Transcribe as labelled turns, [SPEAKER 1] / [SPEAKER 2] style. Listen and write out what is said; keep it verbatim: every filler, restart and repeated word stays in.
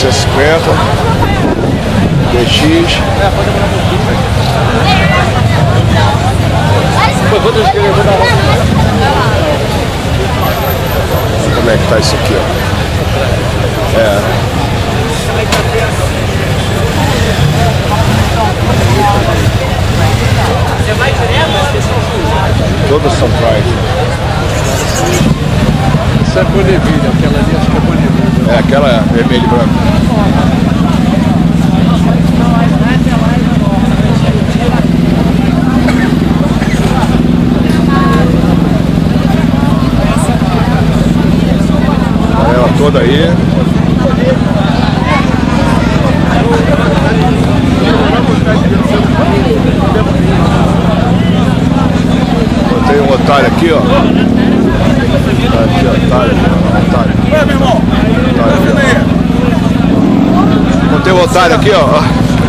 [SPEAKER 1] seiscentos e cinquenta. D X. Como é que tá isso aqui, ó? É. Todas são pride.
[SPEAKER 2] Isso é Bonneville, aquela ali acho que é Bonneville.
[SPEAKER 1] É, aquela é vermelho e branco. Ela toda aí. Tem um otário aqui, ó. Aqui, otário, otário.
[SPEAKER 2] Vai, meu irmão.
[SPEAKER 1] Otário aqui, ó. Tem um otário aqui, ó.